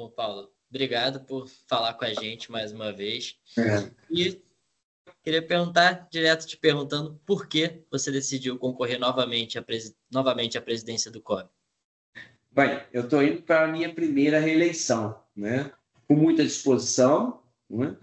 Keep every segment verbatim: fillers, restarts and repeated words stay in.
Bom, Paulo, obrigado por falar com a gente mais uma vez. É. E queria perguntar, direto te perguntando, por que você decidiu concorrer novamente à, presi... novamente à presidência do C O B? Bem, eu estou indo para a minha primeira reeleição, né? Com muita disposição, né?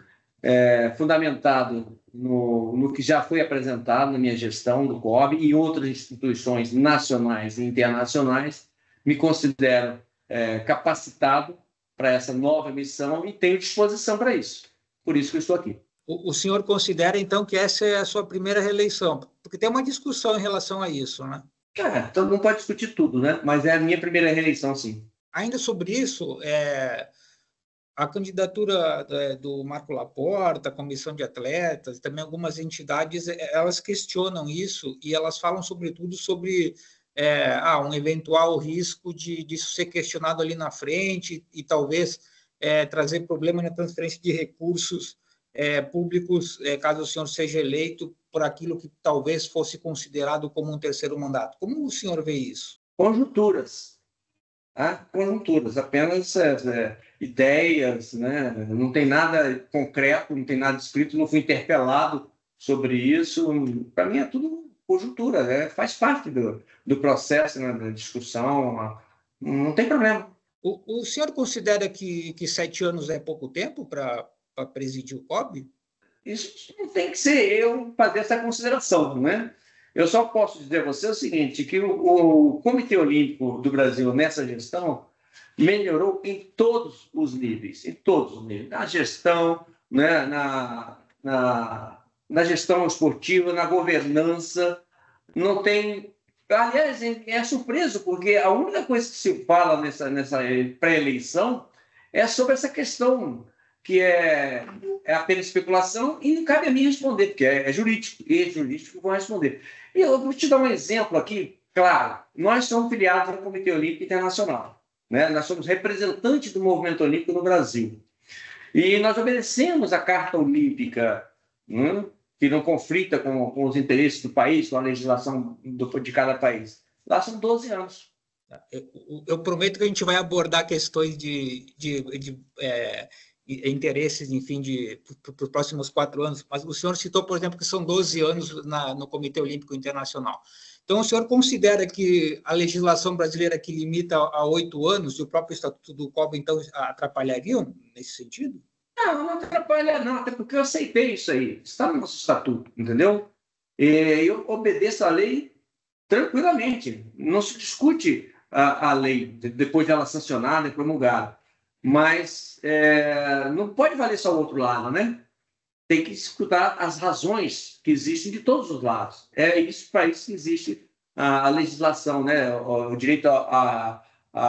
É, fundamentado no, no que já foi apresentado na minha gestão do C O B e outras instituições nacionais e internacionais. Me considero é, capacitado para essa nova missão e tenho disposição para isso. Por isso que eu estou aqui. O, o senhor considera, então, que essa é a sua primeira reeleição? Porque tem uma discussão em relação a isso, né? É, todo mundo pode discutir tudo, né? Mas é a minha primeira reeleição, sim. Ainda sobre isso, é, a candidatura é, do Marco Laporta, a comissão de atletas, também algumas entidades, elas questionam isso e elas falam, sobretudo, sobre é, ah, um eventual risco de disso ser questionado ali na frente e, talvez é, trazer problema na transferência de recursos é, públicos, é, caso o senhor seja eleito, por aquilo que talvez fosse considerado como um terceiro mandato. Como o senhor vê isso? Conjunturas. Tá? Conjunturas, apenas é, ideias, né? Não tem nada concreto, não tem nada escrito, não fui interpelado sobre isso. Para mim é tudo conjuntura, né? Faz parte do, do processo, né? Da discussão, não tem problema. O, o senhor considera que, que sete anos é pouco tempo para presidir o C O B? Isso não tem que ser eu fazer essa consideração, não é? Eu só posso dizer a você o seguinte, que o, o Comitê Olímpico do Brasil, nessa gestão, melhorou em todos os níveis, em todos os níveis. Na gestão, né, na, na, na gestão esportiva, na governança, não tem... Aliás, é surpreso, porque a única coisa que se fala nessa, nessa pré-eleição é sobre essa questão que é, é apenas especulação e não cabe a mim responder, porque é, é jurídico, e jurídico vão responder. E eu vou te dar um exemplo aqui, claro, nós somos filiados ao Comitê Olímpico Internacional, né? Nós somos representantes do movimento olímpico no Brasil. E nós obedecemos a Carta Olímpica, né? Que não conflita com, com os interesses do país, com a legislação do, de cada país. Lá são doze anos. Eu, eu prometo que a gente vai abordar questões de... de, de é... interesses, enfim, para os próximos quatro anos, mas o senhor citou, por exemplo, que são doze anos na, no Comitê Olímpico Internacional. Então, o senhor considera que a legislação brasileira que limita a oito anos e o próprio Estatuto do C O B, então, atrapalhariam nesse sentido? Não, não atrapalha não, até porque eu aceitei isso aí. Está no nosso Estatuto, entendeu? E eu obedeço a lei tranquilamente. Não se discute a, a lei depois de ela sancionada e promulgada. Mas é, não pode valer só o outro lado, né? Tem que escutar as razões que existem de todos os lados. É isso, para isso que existe a, a legislação, né? O, o direito à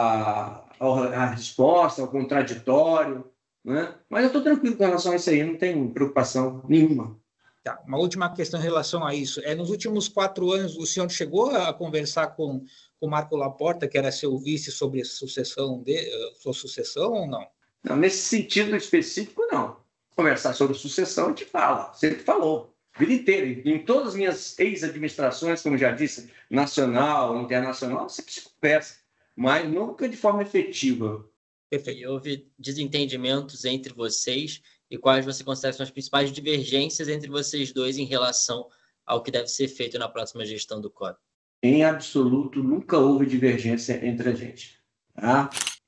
a, a, a, a resposta, ao contraditório, né? Mas eu estou tranquilo com relação a isso aí, não tenho preocupação nenhuma. Tá, uma última questão em relação a isso. É, nos últimos quatro anos, o senhor chegou a conversar com o Marco Laporta, que era seu vice, sobre a sucessão de, sua sucessão ou não? Não, nesse sentido específico, não. Conversar sobre sucessão, a gente fala, sempre falou, a vida inteira. Em todas as minhas ex-administrações, como já disse, nacional, internacional, sempre se conversa, mas nunca de forma efetiva. Perfeito. E houve desentendimentos entre vocês e quais você considera são as principais divergências entre vocês dois em relação ao que deve ser feito na próxima gestão do C O B? Em absoluto, nunca houve divergência entre a gente. Tá?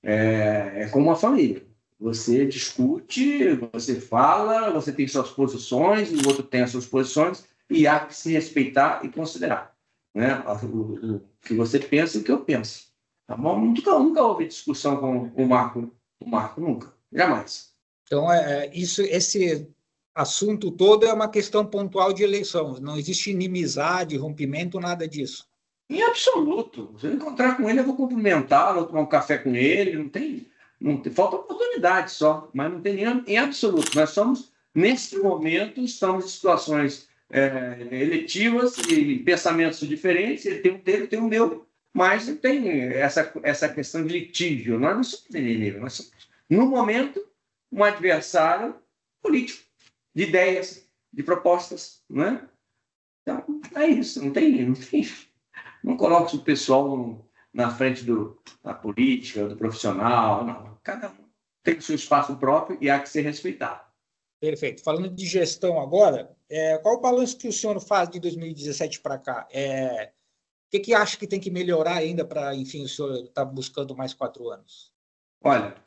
É, é como uma família. Você discute, você fala, você tem suas posições, o outro tem as suas posições, e há que se respeitar e considerar, né? O, o que você pensa e o que eu penso. Tá bom? Nunca, nunca houve discussão com o Marco, o Marco nunca, jamais. Então, é, isso, esse assunto todo é uma questão pontual de eleição. Não existe inimizade, rompimento, nada disso. Em absoluto. Se eu encontrar com ele, eu vou cumprimentá-lo, vou tomar um café com ele. Não tem, não tem, falta oportunidade só, mas não tem nenhum em absoluto. Nós somos, nesse momento, estamos em situações é, eletivas e pensamentos diferentes. Ele tem um dele, eu tenho o meu, mas não tem essa, essa questão de litígio. Nós não somos inimigos, nós somos, no momento, um adversário político, de ideias, de propostas, não é? Então, é isso, não tem... Não tem Não coloque o pessoal na frente do, da política, do profissional, não. Cada um tem o seu espaço próprio e há que ser respeitado. Perfeito. Falando de gestão agora, é, qual o balanço que o senhor faz de dois mil e dezessete para cá? É, o que, que acha que tem que melhorar ainda para, enfim, o senhor estar buscando mais quatro anos? Olha,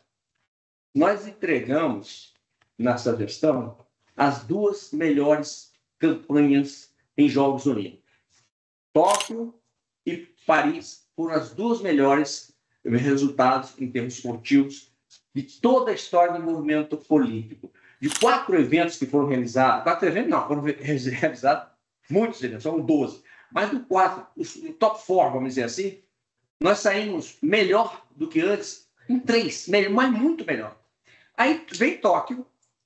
nós entregamos nessa gestão as duas melhores campanhas em Jogos Olímpicos. Tóquio e Paris foram as duas melhores resultados em termos esportivos de toda a história do movimento olímpico. De quatro eventos que foram realizados, quatro eventos não, foram realizados muitos eventos, são doze, mas do quatro, o top four, vamos dizer assim, nós saímos melhor do que antes em três, mas muito melhor. Aí vem Tóquio,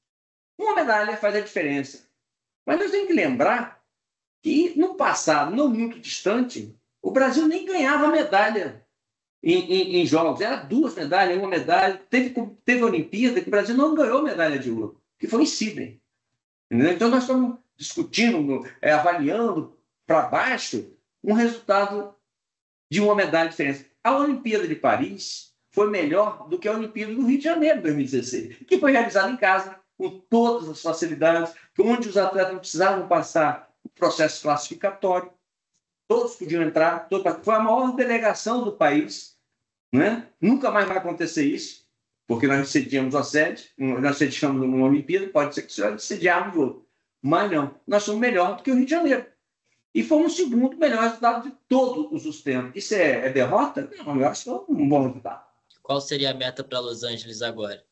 uma medalha faz a diferença. Mas nós temos que lembrar que no passado, não muito distante, o Brasil nem ganhava medalha em, em, em jogos. Era duas medalhas, uma medalha. Teve, teve a Olimpíada que o Brasil não ganhou medalha de ouro, que foi em Sydney. Entendeu? Então nós estamos discutindo, é, avaliando para baixo um resultado de uma medalha de diferença. A Olimpíada de Paris foi melhor do que a Olimpíada do Rio de Janeiro de dois mil e dezesseis, que foi realizada em casa, com todas as facilidades, onde os atletas não precisavam passar o processo classificatório, todos podiam entrar, todos... foi a maior delegação do país, né? Nunca mais vai acontecer isso, porque nós cedíamos a sede, nós cedíamos uma Olimpíada, pode ser que nós cediarmos outro, mas não, nós somos melhor do que o Rio de Janeiro. E fomos o segundo melhor resultado de todos os tempos. Isso é, é derrota? Não, eu acho que é um bom resultado. Qual seria a meta para Los Angeles agora?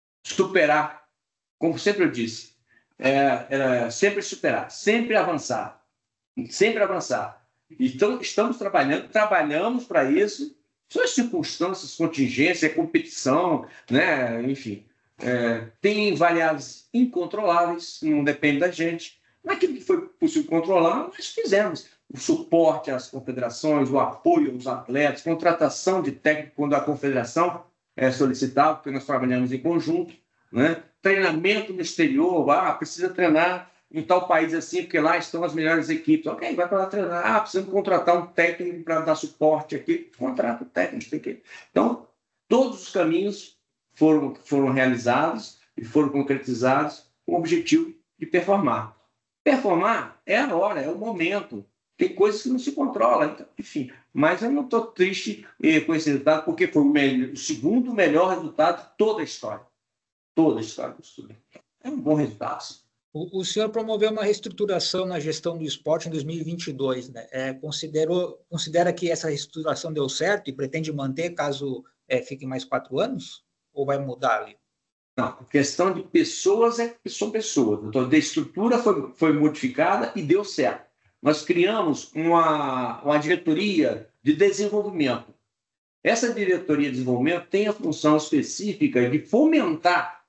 Superar, como sempre eu disse, é, é, sempre superar, sempre avançar, sempre avançar. Então, estamos trabalhando, trabalhamos para isso, são as circunstâncias, contingência, competição, né? Enfim, é, tem variáveis incontroláveis, não depende da gente. Naquilo que foi possível controlar, nós fizemos o suporte às confederações, o apoio aos atletas, contratação de técnico quando a confederação é solicitava, porque nós trabalhamos em conjunto, né? Treinamento no exterior, ah, precisa treinar em tal país assim, porque lá estão as melhores equipes. Ok, vai para lá treinar. Ah, precisamos contratar um técnico para dar suporte aqui. Contrata o técnico. Tem que... Então, todos os caminhos foram, foram realizados e foram concretizados com o objetivo de performar. Performar é a hora, é o momento. Tem coisas que não se controlam, então, enfim. Mas eu não estou triste eh, com esse resultado, porque foi o, melhor, o segundo melhor resultado de toda a história. Toda a história do estudo. É um bom resultado. O, o senhor promoveu uma reestruturação na gestão do esporte em dois mil e vinte e dois, né? É, considerou, considera que essa reestruturação deu certo e pretende manter caso é, fique mais quatro anos? Ou vai mudar ali? Não, a questão de pessoas é, são pessoas. Então, a estrutura foi, foi modificada e deu certo. Nós criamos uma, uma diretoria de desenvolvimento. Essa diretoria de desenvolvimento tem a função específica de fomentar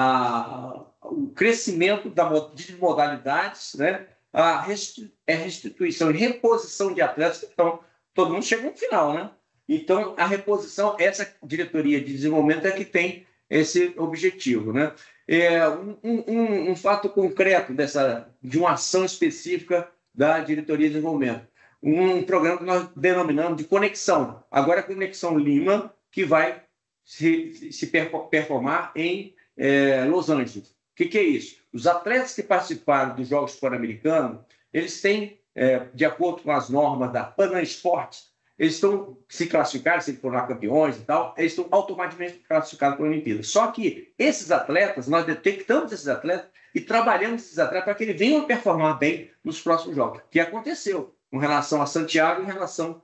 a, o crescimento da, de modalidades, né? A restituição e reposição de atletas. Então, todo mundo chega no final, né? Então, a reposição, essa diretoria de desenvolvimento é que tem esse objetivo, né? É um, um, um fato concreto dessa, de uma ação específica da diretoria de desenvolvimento. Um programa que nós denominamos de Conexão. Agora é Conexão Lima, que vai se, se performar em é, Los Angeles. O que, que é isso? Os atletas que participaram dos Jogos Pan-Americanos, eles têm, é, de acordo com as normas da Pan Esportes, eles estão se classificados, se eles foram lá campeões e tal, eles estão automaticamente classificados para a Olimpíada. Só que esses atletas, nós detectamos esses atletas e trabalhamos esses atletas para que eles venham a performar bem nos próximos Jogos, que aconteceu com relação a Santiago e em relação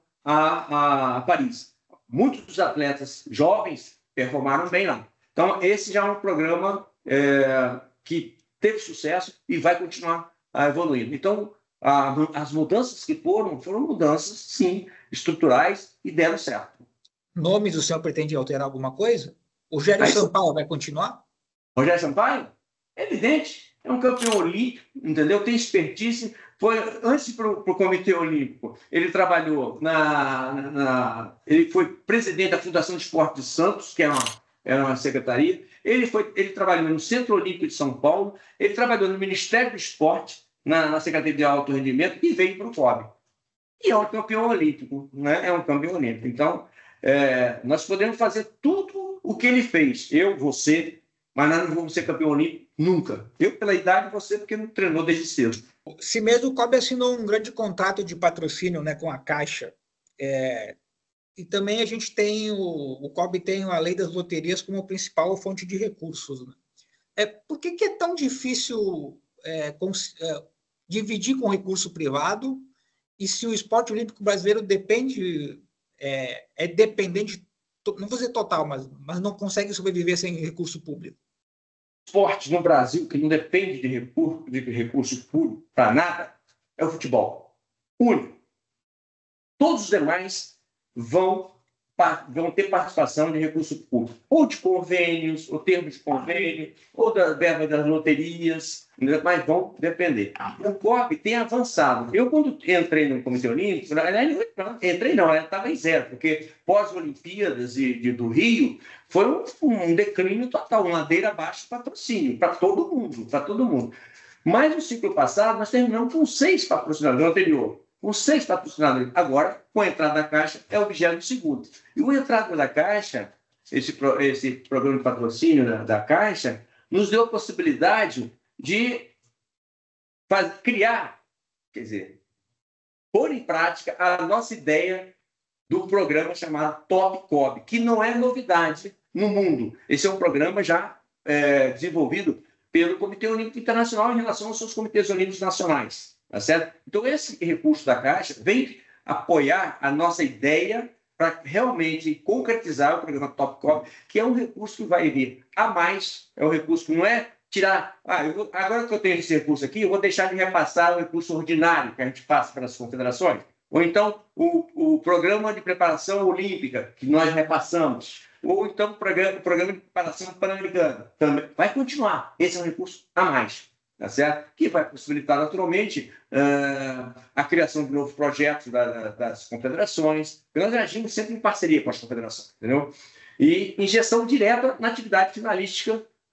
a, a Paris. Muitos dos atletas jovens performaram bem lá. Então, esse já é um programa é, que teve sucesso e vai continuar a, evoluindo. Então, a, as mudanças que foram, foram mudanças, sim, estruturais e deram certo. Nomes, o senhor pretende alterar alguma coisa? O Rogério Aí, Sampaio vai continuar? Rogério Sampaio? É evidente. É um campeão olímpico, entendeu? Tem expertise. Foi, antes para o Comitê Olímpico, ele trabalhou na, na... Ele foi presidente da Fundação de Esporte de Santos, que era uma, era uma secretaria. Ele, foi, ele trabalhou no Centro Olímpico de São Paulo. Ele trabalhou no Ministério do Esporte, na, na Secretaria de Alto Rendimento, e veio para o F O B. E é um campeão olímpico, né? É um campeão olímpico. Então, é, nós podemos fazer tudo o que ele fez. Eu, você, mas nós não vamos ser campeão olímpico nunca. Eu pela idade, você porque não treinou desde cedo. Se mesmo o C O B assinou um grande contrato de patrocínio, né, com a Caixa, é, e também a gente tem, o, o C O B tem a lei das loterias como principal fonte de recursos. Né? É, por que, que é tão difícil é, cons, é, dividir com recurso privado? E se o esporte olímpico brasileiro depende, é, é dependente, não vou dizer total, mas, mas não consegue sobreviver sem recurso público? Esporte no Brasil que não depende de recurso, de recurso público para nada é o futebol. Único. Todos os demais vão, vão ter participação de recurso público, ou de convênios, ou termos de convênio, ou da verba das loterias, mas vão depender. O C O B tem avançado. Eu, quando entrei no Comitê Olímpico, não, entrei não, estava em zero, porque pós-Olimpíadas de, de, do Rio, foi um, um declínio total, uma ladeira abaixo de patrocínio, para todo mundo, para todo mundo. Mas no ciclo passado, nós terminamos com seis patrocinadores, no anterior, com seis patrocinadores. Agora, com a entrada da Caixa, é o vigésimo segundo. E o entrada da Caixa, esse, esse programa de patrocínio da, da Caixa, nos deu a possibilidade de fazer, criar, quer dizer, pôr em prática a nossa ideia do programa chamado Top C O B, que não é novidade no mundo. Esse é um programa já é, desenvolvido pelo Comitê Olímpico Internacional em relação aos seus comitês olímpicos nacionais. Tá certo? Então, esse recurso da Caixa vem apoiar a nossa ideia para realmente concretizar o programa Top C O B, que é um recurso que vai vir a mais, é um recurso que não é tirar, ah, eu vou, agora que eu tenho esse recurso aqui, eu vou deixar de repassar o recurso ordinário que a gente passa para as confederações, ou então o, o programa de preparação olímpica que nós repassamos, ou então o programa, o programa de preparação pan-americana, também vai continuar, esse é um recurso a mais. Tá certo? Que vai possibilitar, naturalmente, uh, a criação de novos projetos da, da, das confederações. Nós agimos sempre em parceria com as confederações, entendeu? E injeção direta na atividade finalística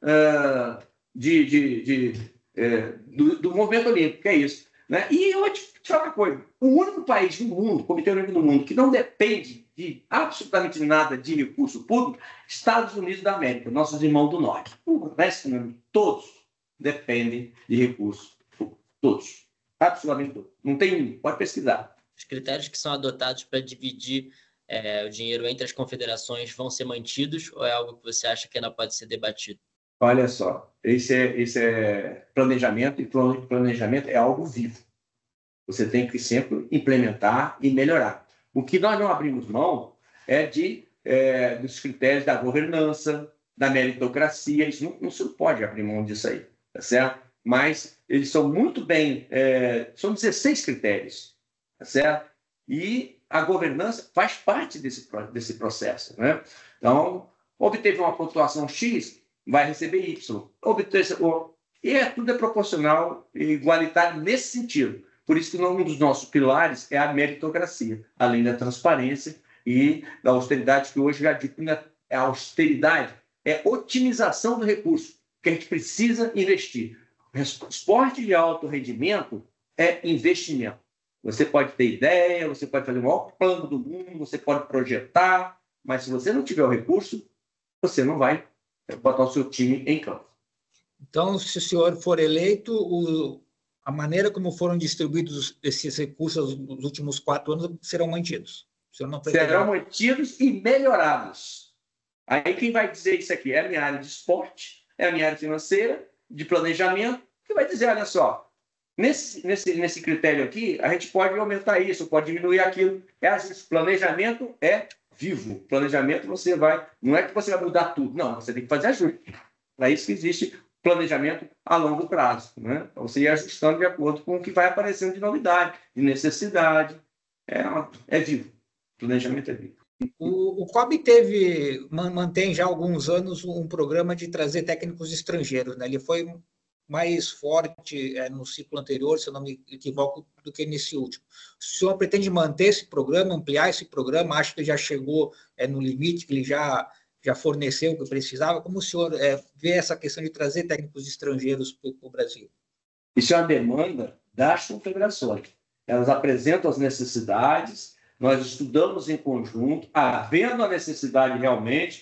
uh, de, de, de, uh, do, do movimento olímpico, que é isso. Né? E eu vou te falar uma coisa: o único país do mundo, o Comitê Olímpico do Mundo, que não depende de absolutamente nada de recurso público, Estados Unidos da América, nossos irmãos do Norte. O resto, todos dependem de recursos, todos, absolutamente todos. Não tem um, pode pesquisar. Os critérios que são adotados para dividir é, o dinheiro entre as confederações vão ser mantidos ou é algo que você acha que ainda pode ser debatido? Olha só, esse é, esse é planejamento, e planejamento é algo vivo. Você tem que sempre implementar e melhorar. O que nós não abrimos mão é, de, é dos critérios da governança, da meritocracia. Isso não, não se pode abrir mão disso aí. Tá certo? Mas eles são muito bem, é, são dezesseis critérios, tá certo? E a governança faz parte desse, desse processo, né? Então, obteve uma pontuação X, vai receber Y. Obteve, e é, tudo é proporcional e igualitário nesse sentido. Por isso que um dos nossos pilares é a meritocracia, além da transparência e da austeridade, que hoje já digo que é austeridade, é otimização do recurso, que a gente precisa investir. Esporte de alto rendimento é investimento. Você pode ter ideia, você pode fazer o maior plano do mundo, você pode projetar, mas se você não tiver o recurso, você não vai botar o seu time em campo. Então, se o senhor for eleito, o, a maneira como foram distribuídos esses recursos nos últimos quatro anos serão mantidos? O senhor não pretende... Serão mantidos e melhorados. Aí quem vai dizer isso aqui é a minha área de esporte, é a minha área financeira, de planejamento, que vai dizer, olha só, nesse, nesse, nesse critério aqui, a gente pode aumentar isso, pode diminuir aquilo. É assim, planejamento é vivo. Planejamento você vai, não é que você vai mudar tudo, não, você tem que fazer ajuste. Para isso que existe planejamento a longo prazo, né? Então, você ir ajustando de acordo com o que vai aparecendo de novidade, de necessidade. É, é vivo. Planejamento é vivo. O, o C O B teve, mantém já há alguns anos um programa de trazer técnicos estrangeiros, né? Ele foi mais forte é, no ciclo anterior, se eu não me equivoco, do que nesse último. O senhor pretende manter esse programa, ampliar esse programa? Acho que já chegou é, no limite, que ele já, já forneceu o que precisava. Como o senhor é, vê essa questão de trazer técnicos estrangeiros para o Brasil? Isso é uma demanda das confederações. Elas apresentam as necessidades, nós estudamos em conjunto, havendo a necessidade realmente,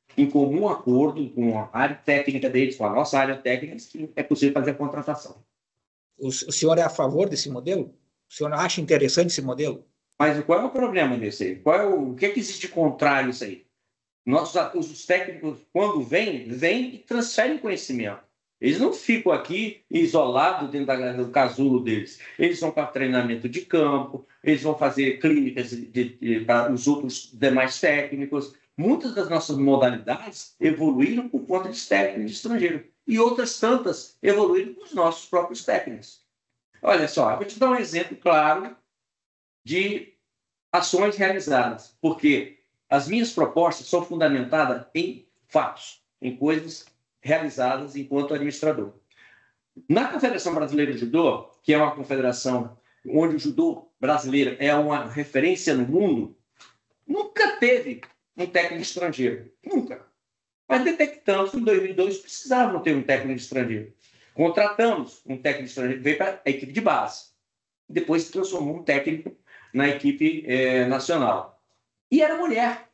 em comum acordo com a área técnica deles, com a nossa área técnica, que é possível fazer a contratação. O, o senhor é a favor desse modelo? O senhor acha interessante esse modelo? Mas qual é o problema desse aí? Qual é o, o que é que existe de contrário a isso aí? Nossos, os técnicos, quando vêm, vêm e transferem conhecimento. Eles não ficam aqui isolados dentro da, do casulo deles. Eles vão para treinamento de campo, eles vão fazer clínicas de, de, de, para os outros demais técnicos. Muitas das nossas modalidades evoluíram por conta de técnicos estrangeiros. E outras tantas evoluíram com os nossos próprios técnicos. Olha só, eu vou te dar um exemplo claro de ações realizadas, porque as minhas propostas são fundamentadas em fatos, em coisas realizadas enquanto administrador. Na Confederação Brasileira de Judô, que é uma confederação onde o judô brasileiro é uma referência no mundo, nunca teve um técnico estrangeiro, nunca. Mas detectamos que em dois mil e dois precisavam ter um técnico estrangeiro. Contratamos um técnico estrangeiro, veio para a equipe de base. Depois se transformou um técnico na equipe eh, nacional. E era mulher.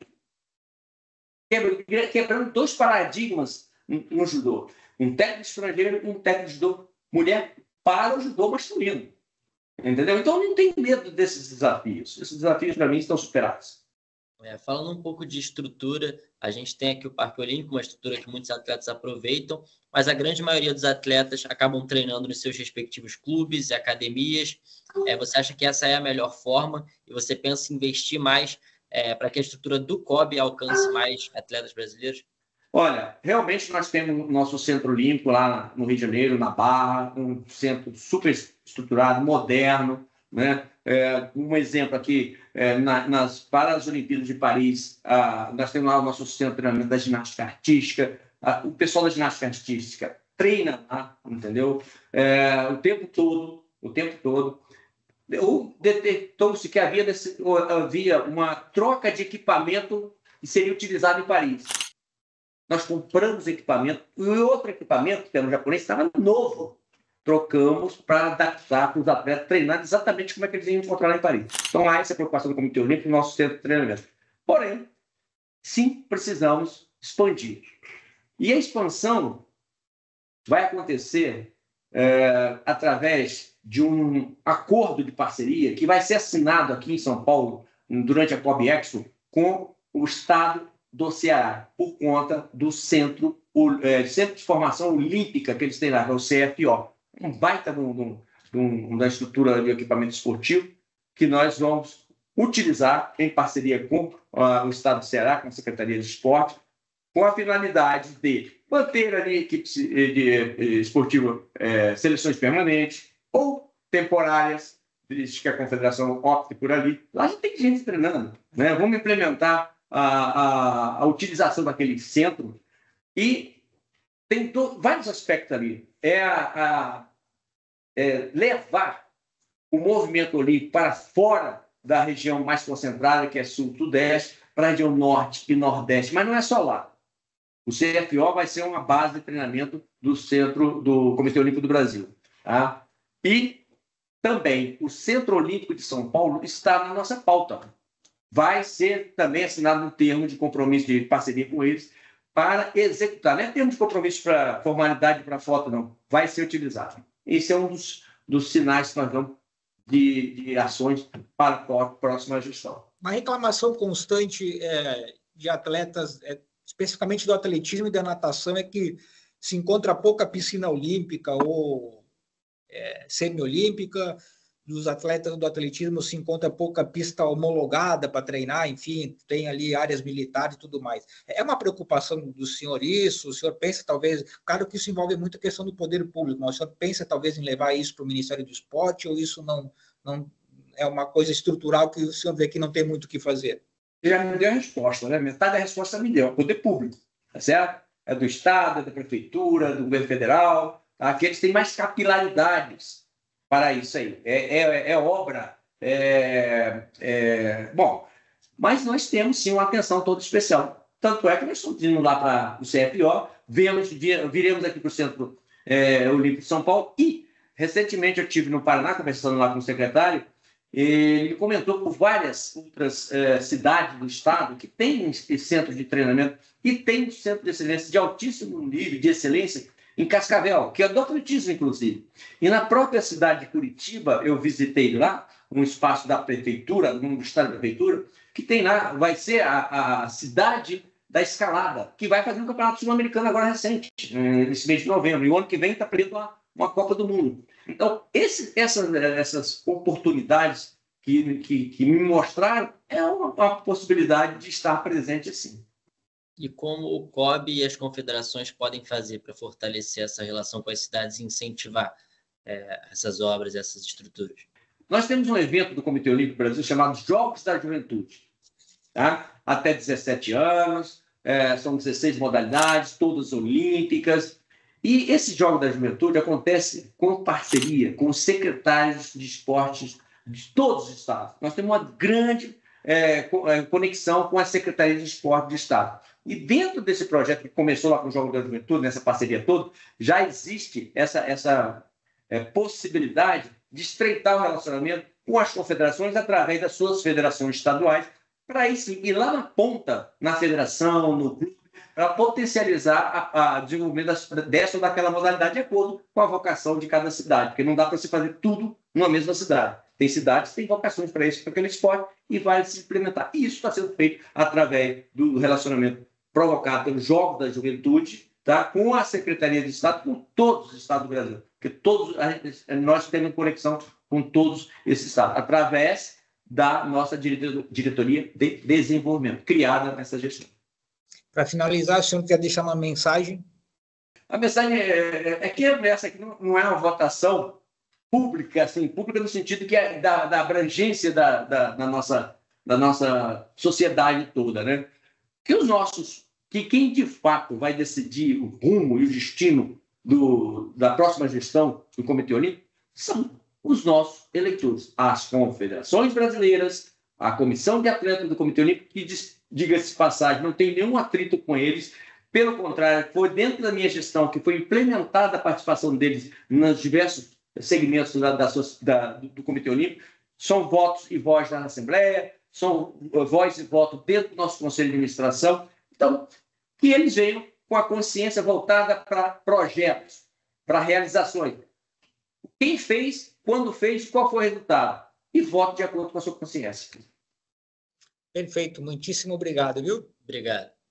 Quebrando dois paradigmas no judô. Um técnico estrangeiro e um técnico de judô mulher para o judô masculino. Entendeu? Então, eu não tenho medo desses desafios. Esses desafios, para mim, estão superados. É, falando um pouco de estrutura, a gente tem aqui o Parque Olímpico, uma estrutura que muitos atletas aproveitam, mas a grande maioria dos atletas acabam treinando nos seus respectivos clubes e academias. É, você acha que essa é a melhor forma e você pensa em investir mais é, para que a estrutura do C O B alcance mais atletas brasileiros? Olha, realmente nós temos o nosso Centro Olímpico lá no Rio de Janeiro, na Barra, um centro super estruturado, moderno, né? É, um exemplo aqui, é, na, nas, para as Olimpíadas de Paris, ah, nós temos lá o nosso centro de treinamento da ginástica artística, ah, o pessoal da ginástica artística treina lá, entendeu? É, o tempo todo, o tempo todo. Detectou-se que havia, desse, havia uma troca de equipamento que seria utilizado em Paris. Nós compramos equipamento, e outro equipamento, que era um japonês, estava novo. Trocamos para adaptar para os atletas treinar exatamente como é que eles iam encontrar lá em Paris. Então, há essa preocupação do Comitê Olímpico no nosso centro de treinamento. Porém, sim, precisamos expandir. E a expansão vai acontecer é, através de um acordo de parceria que vai ser assinado aqui em São Paulo, durante a C O B Expo, com o Estado do Ceará, por conta do Centro, o, é, Centro de Formação Olímpica que eles têm lá, que é o C F O. Um baita de uma estrutura de equipamento esportivo que nós vamos utilizar em parceria com uh, o Estado do Ceará, com a Secretaria de Esporte, com a finalidade de manter ali equipe de, de, de esportiva, é, seleções permanentes ou temporárias, desde que a Confederação opte por ali. Lá já tem gente treinando, né? Vamos implementar a, a, a utilização daquele centro e tem do, vários aspectos ali. É, a, a, é levar o movimento olímpico para fora da região mais concentrada, que é sul-sudeste, para a região norte e nordeste. Mas não é só lá. O C F O vai ser uma base de treinamento do Centro do Comitê Olímpico do Brasil. Tá? E também o Centro Olímpico de São Paulo está na nossa pauta. Vai ser também assinado um termo de compromisso de parceria com eles para executar. Não é termo de compromisso para formalidade para foto, não. Vai ser utilizado. Esse é um dos, dos sinais que nós damos de, de ações para a próxima gestão. Uma reclamação constante é, de atletas, é, especificamente do atletismo e da natação, é que se encontra pouca piscina olímpica ou é, semi-olímpica. Dos atletas do atletismo se encontra pouca pista homologada para treinar, enfim, tem ali áreas militares e tudo mais. É uma preocupação do senhor isso? O senhor pensa talvez, claro que isso envolve muito a questão do poder público, mas o senhor pensa talvez em levar isso para o Ministério do Esporte ou isso não, não é uma coisa estrutural que o senhor vê que não tem muito o que fazer? Já me deu a resposta, né? Metade da resposta me deu, é o poder público, tá certo? É do Estado, é da Prefeitura, do Governo Federal, tá? Aqueles têm mais capilaridades para isso aí. É, é, é obra... É, é, bom, mas nós temos, sim, uma atenção toda especial. Tanto é que nós estamos indo lá para o C F O, vemos, viremos aqui para o Centro é, Olímpico de São Paulo e, recentemente, eu estive no Paraná, conversando lá com o secretário, Ele comentou por várias outras eh, cidades do estado que têm esse centro de treinamento e tem um centro de excelência de altíssimo nível de excelência em Cascavel, que é do atletismo, inclusive. E na própria cidade de Curitiba, eu visitei lá, um espaço da prefeitura, um estado da prefeitura, que tem lá, vai ser a, a cidade da escalada, que vai fazer um campeonato sul-americano agora recente, nesse mês de novembro. E o ano que vem está preto uma, uma Copa do Mundo. Então, esse, essas, essas oportunidades que, que, que me mostraram é uma, uma possibilidade de estar presente assim. E como o C O B e as confederações podem fazer para fortalecer essa relação com as cidades e incentivar é, essas obras, essas estruturas? Nós temos um evento do Comitê Olímpico Brasil chamado Jogos da Juventude. Tá? Até dezessete anos, é, são dezesseis modalidades, todas olímpicas. E esse Jogo da Juventude acontece com parceria com os secretários de esportes de todos os estados. Nós temos uma grande é, conexão com a Secretaria de Esporte de Estado. E dentro desse projeto que começou lá com o Jogo da Juventude, nessa parceria toda, já existe essa, essa é, possibilidade de estreitar o relacionamento com as confederações através das suas federações estaduais, para aí sim ir lá na ponta, na federação, no clube, para potencializar o desenvolvimento das, dessa ou daquela modalidade de acordo com a vocação de cada cidade, porque não dá para se fazer tudo numa mesma cidade. Tem cidades que têm vocações para isso, para aquele esporte, e vai se implementar. E isso está sendo feito através do relacionamento provocado pelos Jogos da Juventude, tá? Com a Secretaria de Estado, com todos os estados do Brasil, porque todos, nós temos conexão com todos esses estados, através da nossa diretoria de desenvolvimento, criada nessa gestão. Para finalizar, o senhor quer deixar uma mensagem? A mensagem é, é que essa aqui não é uma votação pública, assim, pública no sentido que é da, da abrangência da, da, da, nossa, da nossa sociedade toda, né? Que os nossos, que quem de fato vai decidir o rumo e o destino do, da próxima gestão do Comitê Olímpico são os nossos eleitores, as confederações brasileiras, a comissão de atletas do Comitê Olímpico, que, diga-se de passagem, não tem nenhum atrito com eles. Pelo contrário, foi dentro da minha gestão que foi implementada a participação deles nos diversos segmentos da, da, da, do Comitê Olímpico. São votos e voz na Assembleia, são voz e voto dentro do nosso Conselho de Administração. Então, que eles venham com a consciência voltada para projetos, para realizações. Quem fez, quando fez, qual foi o resultado? E vote de acordo com a sua consciência. Perfeito, muitíssimo obrigado, viu? Obrigado.